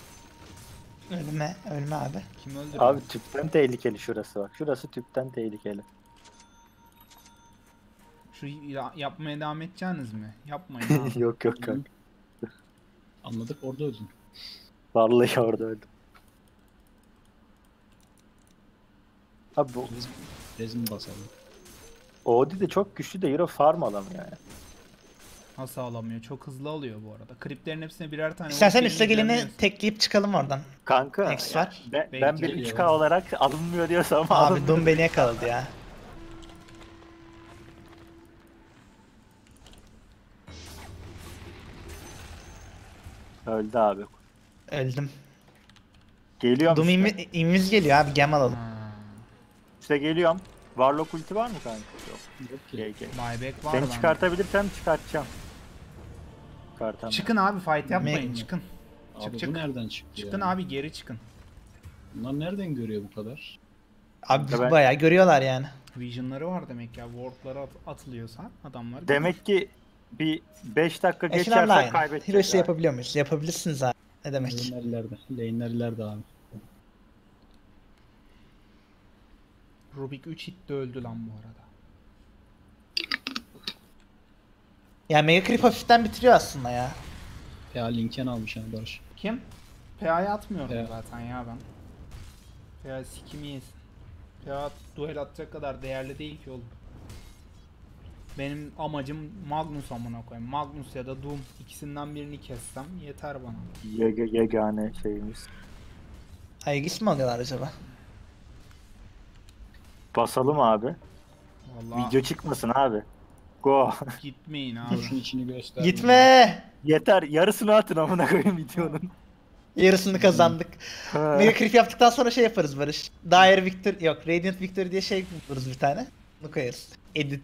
Ölme abi. Kim öldürdü? Abi tüpten tehlikeli şurası bak. Şurası tüpten tehlikeli. Şu yapmaya devam edeceksiniz mi? Yapmayın abi. Yok kanka. Anladık, orada öldün. Vallahi orada öldüm. Abi bu Rezmi basalım. Odi de çok güçlü de Hero farm alamıyor yani. Nasıl alamıyor? Çok hızlı alıyor bu arada. Kriplerin hepsine birer tane. İstersen vurup üstte geleni düzenliyorsun. tekleyip çıkalım oradan. Kanka Hex var. ben Belki bir geliyor. 3K olarak alınmıyor diyorsam Abi alınmıyor. Doom beni yakaladı ya. Öldü abi. Öldüm. Geliyorum Doom işte. imiz geliyor abi. Gem alalım. Ha. İşte geliyorum. Warlock ulti var mı kanka? Yok. Yok ki. GG. Buyback var Seni lan. çıkartabilirsem çıkartacağım. Çıkartamam. Çıkın abi, fight yapmayın. Me- Çıkın. Abi çık. bu nereden çıktı Çıkın ya? abi, geri çıkın. Bunlar nereden görüyor bu kadar? Abi Ben- bayağı görüyorlar yani. Vision'ları var demek ya. Ward'lara atılıyorsa adamlar. Demek ki bir 5 dakika Eşin geçersek online. kaybedeceğiz. Heroes'u abi. yapabiliyor muyuz? Yapabilirsiniz abi. Ne demek? Lane'ler ileride. Lane'ler ileride abi. Rubik 3 hitte öldü lan bu arada. Yani Mega Creep hafiften bitiriyor aslında ya. Ya Linken almış yani Barış. Kim? PA'ya atmıyorum PA. zaten ya ben. PA sikimi yesin. PA duel atacak kadar değerli değil ki oğlum. Benim amacım Magnus amına koyayım. Magnus ya da Doom, ikisinden birini kessem yeter bana. Yegane şeyimiz. Aegis mi alıyorlar acaba? Basalım abi. Vallahi Video çıkmasın abi. Go. gitmeyin abi. Şunun içini göster. Gitme! Yeter. Yarısını atın amına koyayım videonun. Yarısını kazandık. Ha. Mega Creep yaptıktan sonra şey yaparız Barış. Dire Victor yok, Radiant Victory diye şey buluruz bir tane. Bunu koyarız. Edit.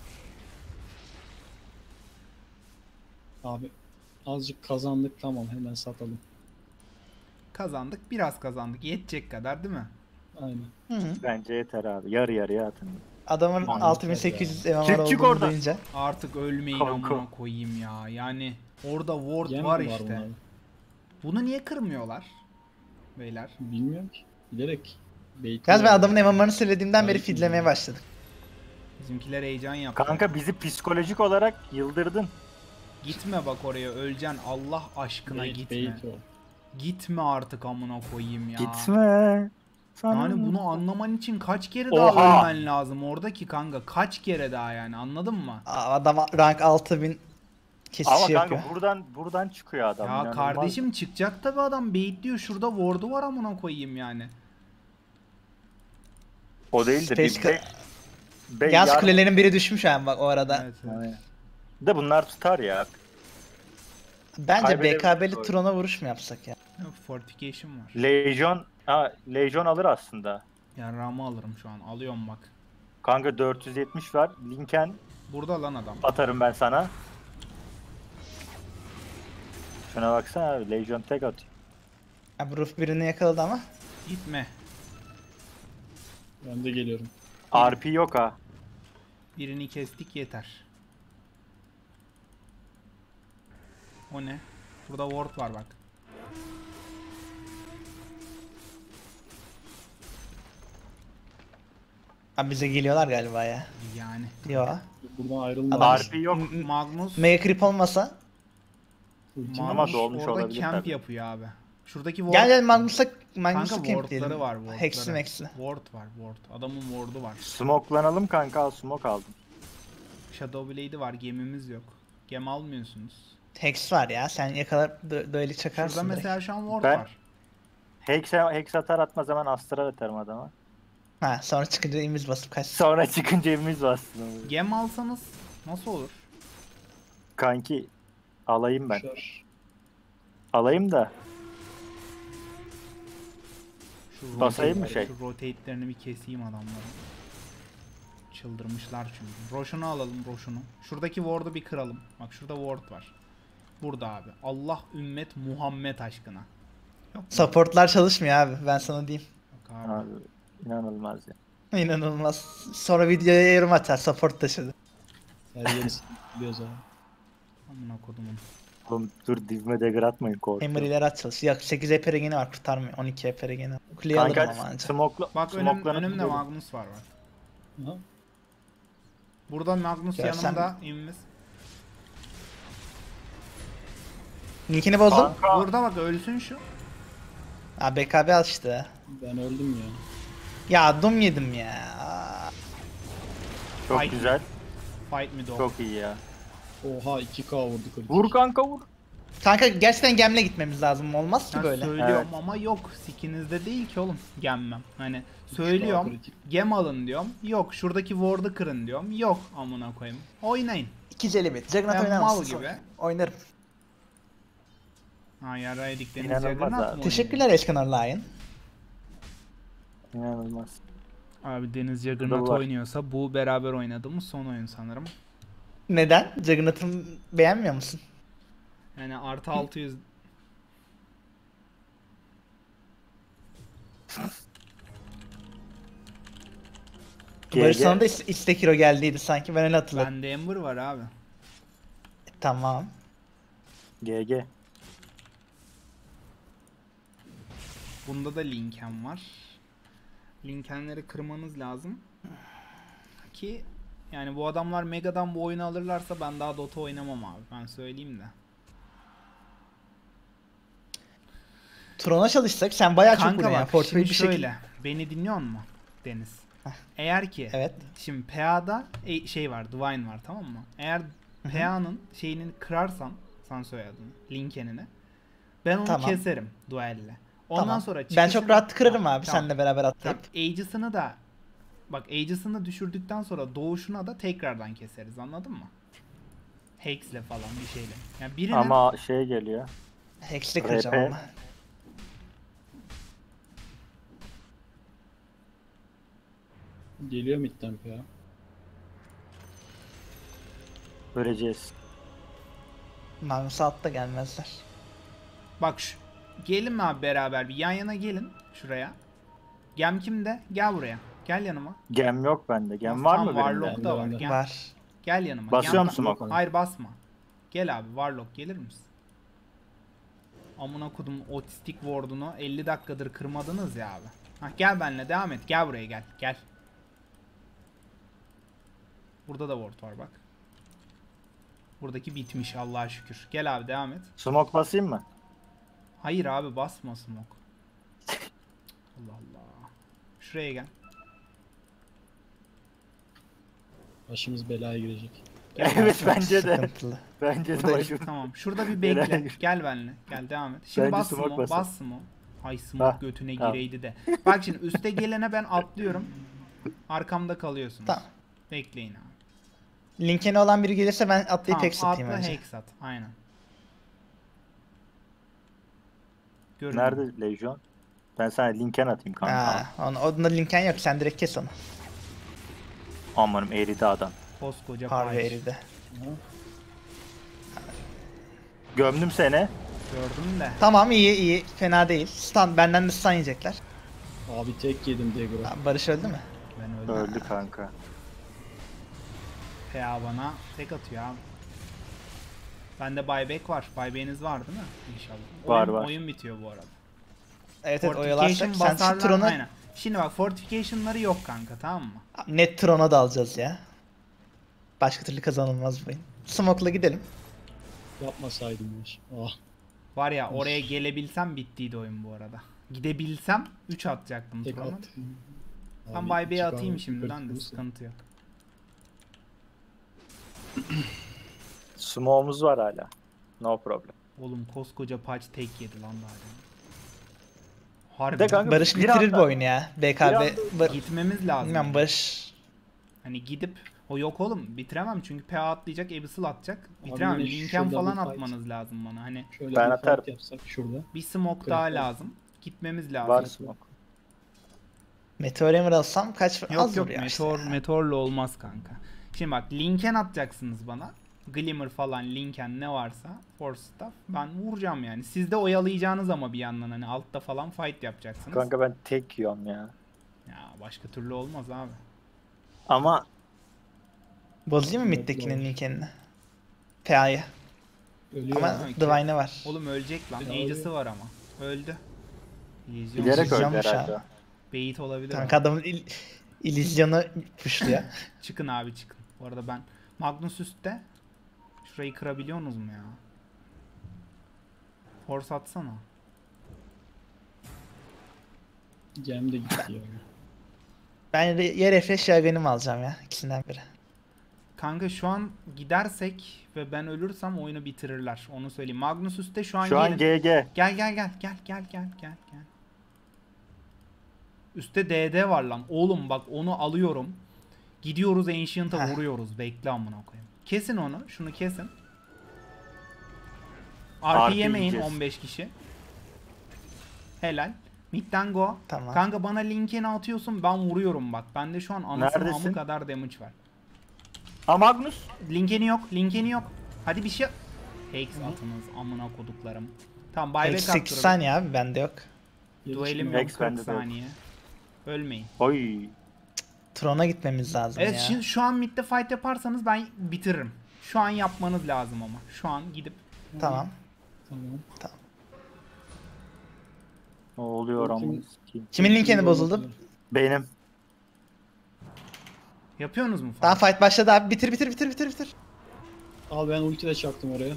Abi azıcık kazandık, tamam, hemen satalım. Kazandık, biraz kazandık. Yetecek kadar değil mi? Aynen. Hı hı. Bence yeter abi. Yarı yarıya atın. Adamın Mantıklı 6800 MMR Çık, çık olduğunu oradan. duyunca. Artık ölmeyin Kanka. amına koyayım ya. Yani orada ward Yem var mi işte. bunlarda? Bunu niye kırmıyorlar? Beyler. Bilmiyorum ki. Bilerek. Yalnız ben adamın MMR'ını söylediğimden beri Ayıp feedlemeye ya. başladım. Bizimkiler heyecan yaptı. Kanka bizi psikolojik olarak yıldırdın. Gitme bak oraya, öleceksin. Allah aşkına gitme. Gitme artık amına koyayım ya. Gitme. Sana Yani ne? bunu anlaman için kaç kere Oha! daha ölmen lazım oradaki kanka, kaç kere daha yani, anladın mı? Adam rank 6000 kesiş Ama kanka yapıyor. buradan çıkıyor adam. Ya inanılmaz. kardeşim çıkacak tabi adam, baitliyor, şurada ward'u var amına koyayım yani. O değil de Space bir Yalnız yar- kulelerin biri düşmüş yani bak o arada. Evet, evet. Aynen. De bunlar tutar ya. Bence Kaybedebiliriz BKB'li bu Tron'a vuruş mu yapsak ya? Yok, fortification var. Legion alır aslında. Ya Ram'ı alırım şu an, alıyorum bak. Kanka 470 var. Linken Burada lan adam. atarım ben sana. Şuna baksana abi. Legion tek atıyor. Ya bu Ruf birini yakaladı ama. Gitme. Ben de geliyorum. RP yok ha. Birini kestik yeter. O ne? Burada ward var bak. Abi bize geliyorlar galiba ya. Yani. Yo. Buradan ayrılma. Adam- RP yok. Magnus Mega creep olmasa. Ultim Ama Magnus dolmuş orada olabilir camp tabii. yapıyor abi. Şuradaki ward. Gel gel Magnus'a Kanka camp wardları diyelim. var wardları. Hexli Maxli. Ward var ward. Adamın ward'u var. Smoke'lanalım kanka. Al smoke aldım. Shadow Blade'i var. Gemimiz yok. Gem almıyorsunuz. Hex var ya. Sen yakalar böyle çakarsın Şurada direkt. mesela şu an ward Ben- var. Hex atar atmaz hemen Astra atarım adama. Ha sonra çıkınca imiz basıp kaç. Sonra çıkınca evimiz bastın. Gem alsanız nasıl olur? Kanki alayım ben. Koşar. Alayım da. Şu Basayım mı rotate- şey? Şu rotate'lerini bir keseyim adamların. Çıldırmışlar çünkü. Roşun'u alalım Roşun'u. Şuradaki ward'u bir kıralım. Bak şurada ward var. Burada abi. Allah ümmet Muhammed aşkına. Yok mu? Supportlar çalışmıyor abi. Ben sana diyeyim. Yok abi. Abi, inanılmaz ya. İnanılmaz. Sonra videoya yorum atar. Support taşıdı. Her yerisi biliyoruz abi. Amına kodumun. Oğlum dur dibime dagger atmayın korktum. Emery'ler at çalış. Ya 8 EP regeni var kurtarmıyor. 12 EP regeni. Kuleyi alırım Kanka ama anca. Bak önümde Magnus var bak. Aha. Burada Magnus Ya sen- yanımda imimiz. Linkini bozdum. Kanka Burada bak ölsün şu. Aa BKB al işte. Ben öldüm ya. Ya dum yedim ya. çok Fight. güzel. Fight me dog. Çok iyi ya. Oha 2K vurduk. kritik. Vur kanka vur. Kanka gerçekten gemle gitmemiz lazım. Olmaz ki Ben böyle. söylüyorum Evet. ama yok. Sikinizde değil ki oğlum. Gemmem. Hani söylüyorum. kritik. Gem alın diyorum. Yok. Şuradaki ward'ı kırın diyorum. Yok amına koyayım. Oynayın. 2 celibet. Juggernaut Ben oynar mal mısın? gibi. Oynarım. Ha yaraydık deniz İnanılmaz Juggernaut abi. mu Teşekkürler Eşkanar Lion. İnanılmaz. oynuyor? Abi Deniz Juggernaut var. oynuyorsa bu beraber oynadığımız son oyun sanırım. Neden? Juggernaut'u beğenmiyor musun? Yani artı 600 Barış GG. sana da istek hero geldiydi sanki. Ben öyle hatırladım. bende Ember var abi. Tamam. GG. Bunda da Linken var. Linkenleri kırmanız lazım. Ki yani bu adamlar Mega'dan bu oyunu alırlarsa ben daha Dota oynamam abi. Ben söyleyeyim de. Tron'a çalışsak sen bayağı çok Kanka vuruyorsun ya. bak Portföyü şimdi bir şöyle. şekilde. Beni dinliyor musun Deniz? Eğer ki Evet. şimdi PA'da şey var, Divine var tamam mı? Eğer PA'nın şeyini kırarsam sen soyadını, Linken'ini ben onu Tamam. keserim duelle. Ondan Tamam. sonra Ben çok çıkışını- rahat kırarım abi Tamam. seninle beraber Tamam. atlayıp. Aegis'ını da bak Aegis'ını düşürdükten sonra doğuşuna da tekrardan keseriz anladın mı? Hex'le falan bir şeyle. Yani birinin Ama şey geliyor. Hex'le kıracağım RP. ama. Geliyor midden ya. Öleceğiz. Magnus altta gelmezler. bak gelin mi abi beraber bir yan yana gelin şuraya. Gem kimde? Gel buraya. Gel yanıma. Gem yok bende. Gem Tamam, var mı Warlock birinde? da var. Bende. Gel, Var. gel yanıma. Basıyor Yan- musun bak? Hayır basma. Gel abi Warlock gelir misin? Amına kodum otistik ward'unu 50 dakikadır kırmadınız ya abi. Hah, gel benimle devam et. Gel buraya gel. Gel. Burada da ward var bak. Buradaki bitmiş Allah'a şükür. Gel abi devam et. Smoke basayım mı? Hayır abi basma smoke. Allah Allah. Şuraya gel. Başımız belaya girecek. Evet bence de. Sıkıntılı. Bence de Burada- başım. Tamam. Şurada bir Helal bekle. olsun. Gel benimle. Gel devam et. Şimdi Bence bas smoke smoke. basın. Bas smoke. Ay smoke Hah, götüne tamam. gireydi de. Bak şimdi üste gelene ben atlıyorum. Arkamda kalıyorsunuz. Tamam. Bekleyin abi. Linkeni olan biri gelirse ben atlayıp Tamam, hex atayım atla önce. hex at. Aynen. Görün. Nerede Legion? Ben sana linken atayım kanka. Aa, onda linken yok sen direkt kes onu. Amanım eridi adam. Koskoca Harbi pay. eridi. Gömdüm seni. Gördüm de. Tamam iyi fena değil. Stun benden de stun yiyecekler. Abi tek yedim Dagger'a. Ha, Barış öldü mü? Ben öldüm. Öldü kanka. PA bana tek atıyor abi. Bende buyback var. Buyback'iniz var değil mi? İnşallah. Var, Oyun, var. oyun bitiyor bu arada. Evet evet Fortification oyalarsak sen şu basarlar. Tron'a Aynen. Şimdi bak fortification'ları yok kanka, tamam mı? net Tron'a da alacağız ya. Başka türlü kazanılmaz bu oyun. Smoke'la gidelim. Yapmasaydım ya. Ah. Var ya, oraya gelebilsem bittiydi oyun bu arada. Gidebilsem 3 atacaktım Tek Tron'a. at. Ben Abi, buyback'i iki atayım kahve şimdiden de, kırk sıkıntı yok. Smoke'umuz var hala. No problem. Oğlum koskoca patch tek yedi lan daha demin. Bir Harbi. de kanka Barış bir bitirir anda- bu oyunu ya. BKB. anda- Gitmemiz lazım. Bilmem yani. Barış. Hani gidip o yok oğlum bitiremem çünkü PA atlayacak, Abyssal atacak. Abi Bitiremem. yine Linken şurada falan bir fight. atmanız lazım bana. Hani Şöyle Ben bir atarım. fight yapsak şurada. bir smoke Kırk daha var. lazım. Gitmemiz lazım. Var smoke. Meteor Hammer alsam kaç Yok az yok, vuruyor işte meteor ya. meteorla olmaz kanka. Şimdi bak, Linken atacaksınız bana. Glimmer falan, Linken ne varsa, Force Staff. Ben vuracağım yani. Siz de oyalayacağınız ama bir yandan hani altta falan fight yapacaksınız. Kanka ben tek yiyorum ya. Ya başka türlü olmaz abi. Ama Bozayım mı Yok, middekinin yok. linkenini? PA'yı. Ölüyor Ama abi. Divine'ı var. Oğlum ölecek lan. Ya Aegis'i var ama. Öldü. İllüzyon. bilerek öldü Sızacağım şu herhalde. an. Bait olabilir. Kanka abi. adamın illüzyonu puşluyor. Çıkın abi, çıkın. Bu arada ben Magnus üstte. Şurayı kırabiliyorsunuz mu ya? Force atsana. Gem de gitti ya. Ben ya refresh ya benim alacağım ya. İkisinden biri. Kanka şu an gidersek ve ben ölürsem oyunu bitirirler. Onu söyleyeyim. Magnus üstte şu an Şu an gelin. GG. Gel. Üstte DD var lan. Oğlum bak, onu alıyorum. Gidiyoruz Ancient'a Heh. vuruyoruz. Bekle amına koyayım. Kesin onu. Şunu kesin. RP RP yemeyin yiyeceğiz. 15 kişi. Helal. Mid'den go. Tamam. Kanka bana linkini atıyorsun, ben vuruyorum bak. Bende şu an anasının Neredesin? amı kadar damage var. Ha Magnus. Linkeni yok. Hadi bir şey. Hex atınız amına koduklarım. Tamam, buyback 8 attırın. saniye abi bende yok. Duelim Hex yok 40 bende de yok. saniye. Ölmeyin. Oy. Tron'a gitmemiz lazım Evet ya. şimdi şu an midde fight yaparsanız ben bitiririm. Şu an yapmanız lazım ama. Şu an gidip. Tamam. Tamam. Ne oluyor ama? Kimin linkeni bozuldu? Benim. Yapıyorsunuz mu fight? Tamam fight başladı abi. Bitir. Al ben ulti de çaktım oraya.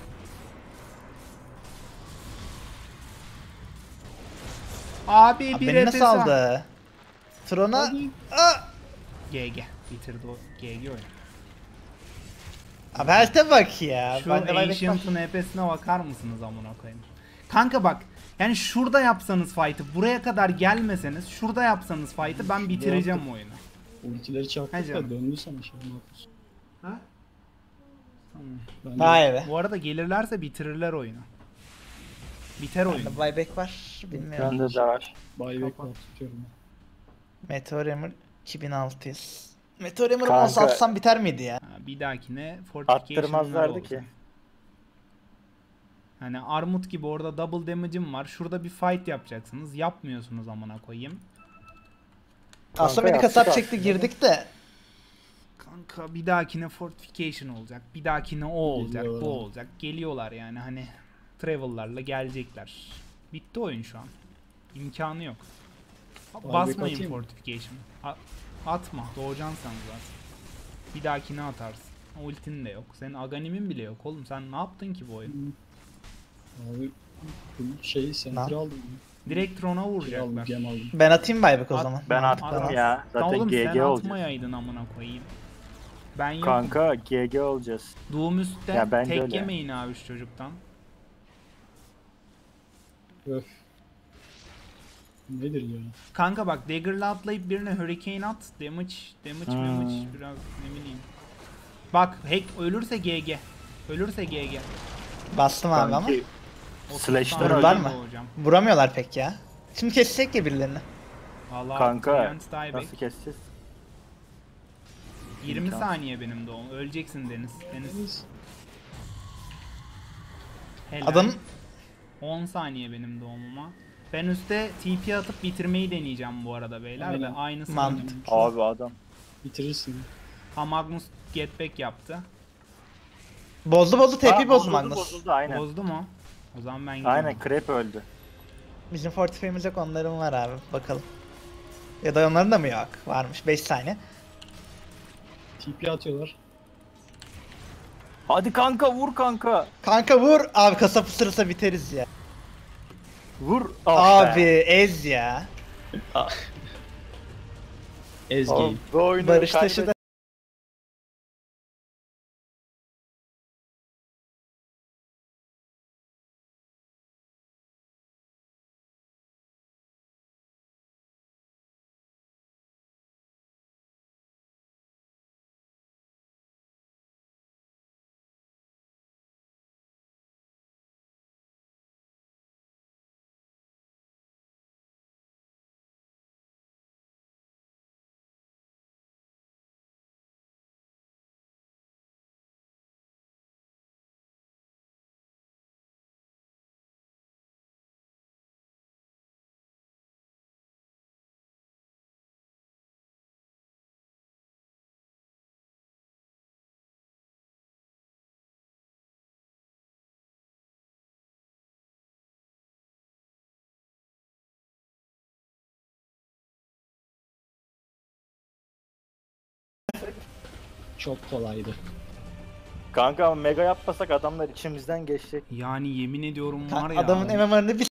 Abi Abi bir beni nasıl EPS var. aldı? Tron'a... Hadi. Aa! GG. Bitirdi o GG oyunu. Abi health'e bak ya. Şu Bende buyback var. Ancient'ın EP'sine bakar mısınız amına koyayım? Kanka bak, yani şurada yapsanız fight'ı, buraya kadar gelmeseniz, şurada yapsanız fight'ı ben bitireceğim bu oyunu. Ultileri çaktık Hadi da canım. döndü sana şey ne yapıyorsun? Ha? Ben de Vay be. Bu arada gelirlerse bitirirler oyunu. Biter oyun. Bende buyback var. Bilmiyorum. Bende de var. buyback var tutuyorum. Meteor Hammer 2600. Meteor Hammer'ı Kanka- 10 atsam biter miydi ya? Ha, bir dahakine fortification'lar Attırmazlardı olsun. ki. Hani armut gibi orada double damage'im var. Şurada bir fight yapacaksınız. Yapmıyorsunuz amına koyayım. Aslında beni yaptık kasap aslında. çekti girdik de. Kanka bir dahakine fortification olacak. Bir dahakine o olacak, Geliyorlar bu abi. olacak. Geliyorlar yani hani travel'larla gelecekler. Bitti oyun şu an. İmkanı yok. Basmayın atayım mı? fortification. Atma. Doğacaksın sen zaten. Bir dahakine atarsın. Ultin de yok. Senin aganimin bile yok oğlum. Sen ne yaptın ki bu oyun? Abi bu şeyi sentri Lan. aldım. Direkt Tron'a Şey aldım, vuracaklar. gem aldım. Ben atayım buyback o At- zaman. Ben attım Adam- ya. Lan Zaten oğlum sen GG olacağız. atmayaydın amına koyayım. Ben yokum. Kanka GG olacağız. Doom üstte Ya bence tek öyle. yemeyin abi şu çocuktan. Öf. Nedir ya? Kanka bak, Dagger'la atlayıp birine Hurricane at. Damage biraz ne bileyim. Bak hack ölürse GG. Ölürse GG. Bastım abi ama. Sanki Slash'tan Vururlar öldüm mı? hocam. Vuramıyorlar pek ya. Şimdi kesecek ya birilerini. Vallahi Kanka Giant dieback. nasıl keseceğiz? 20 İmkansız. saniye benim doğum. Öleceksin Deniz. Deniz. Helal. Adam 10 saniye benim doğumuma. Ben üstte TP atıp bitirmeyi deneyeceğim bu arada beyler Aynen. ve aynısını. Mantık. Abi adam. Bitirirsin. Ha, Magnus get back yaptı. bozdu TP Aa, bozdu Magnus. Bozuldu aynen. Bozdu mu? O zaman ben gidiyorum. Aynen Krep öldü. Bizim fortify'imiz yok, onların var abi. Bakalım. Ya da onların da mı yok? Varmış. 5 saniye. TP atıyorlar. Hadi kanka vur kanka. Kanka vur. Abi kasa fısırırsa biteriz ya. Vur. Ah Abi be. ez ya. Ezgi. Abi, bu oyunu Barış taşı kaybet- da Çok kolaydı. Kanka ama mega yapmasak adamlar içimizden geçecek. Yani yemin ediyorum var ya. adamın MMR'ını bir